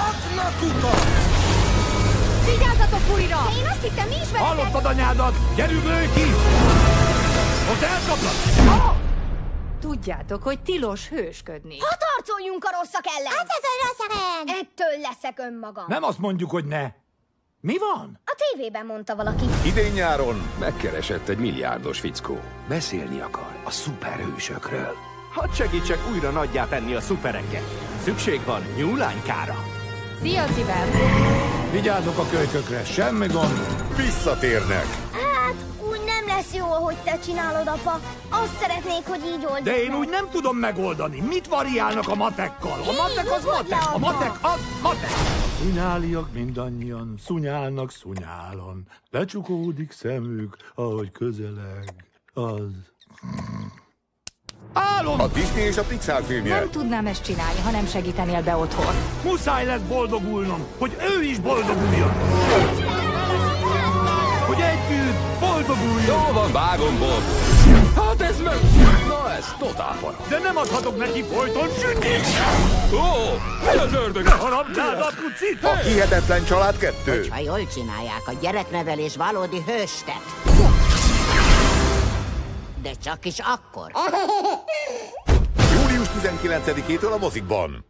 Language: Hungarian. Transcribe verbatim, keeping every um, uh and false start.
Adnak kukat! Vigyázzatok Furira! Én azt hittem, mi is veletek! Hallottad anyádat? Gyerünk, lőj ki! Most elkaplak! Oh! Tudjátok, hogy tilos hősködni. Ha harcoljunk a rosszak ellen! Hát ez a rosszak ellen! Ettől leszek önmagam. Nem azt mondjuk, hogy ne. Mi van? A tévében mondta valaki. Idén-nyáron megkeresett egy milliárdos fickó. Beszélni akar a szuperhősökről. Hadd segítsek újra nagyjá tenni a szupereket. Szükség van nyúlánykára. Szia, szívem! Vigyázzok a kölykökre, semmi gond. Visszatérnek. Hát, úgy nem lesz jó, ahogy te csinálod, apa. Azt szeretnék, hogy így oldjuk. De én meg. úgy nem tudom megoldani. Mit variálnak a matekkal? A matek az Így, matek, a apa. matek az matek. Szunyáliak mindannyian, szunyálnak szunyálon. Lecsukódik szemük, ahogy közeleg az... Álom! A Disney és a Pixar filmje. Nem tudnám ezt csinálni, ha nem segítenél be otthon. Muszáj lesz boldogulnom, hogy ő is boldoguljon. Hogy együtt boldoguljon. Jó van, vágom, Bob. Hát ez meg... Na ez totál para. De nem adhatok neki folyton sütit. Ó, mi az ördög? Harapnád a pucit! A hihetetlen család kettő. Ha jól csinálják, a gyereknevelés valódi hőstet. De csak is akkor. július tizenkilencedikétől a mozikban.